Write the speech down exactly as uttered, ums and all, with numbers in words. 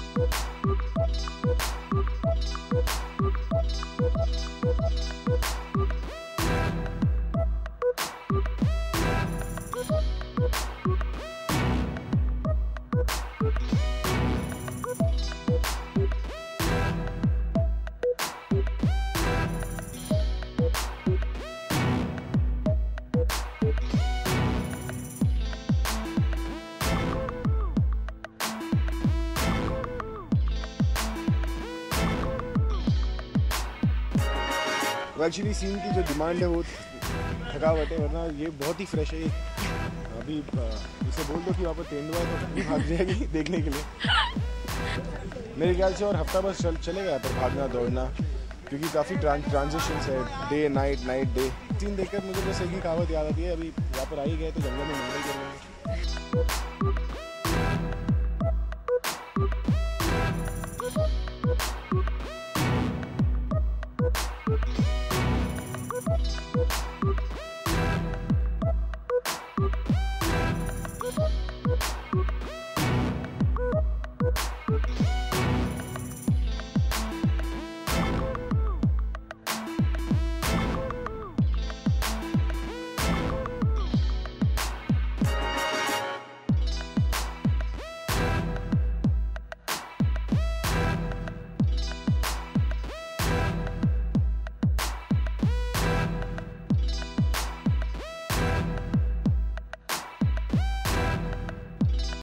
Actually scene की जो demand है वो थकावट है, वरना ये बहुत ही फ्रेश है। अभी इसे बोल दो कि वहाँ पर तेंदुआ है तो अभी भाग जाएगी देखने के लिए मेरे ख्याल से। और हफ्ता बस चल चलेगा यहाँ पर भागना दौड़ना, क्योंकि काफ़ी ट्रांजिशंस है, day night night day. Scene देखकर मुझे बस एक ही कहावत याद आती है, अभी यहाँ पर आ ही गए तो जंगल में मंगल करेंगे।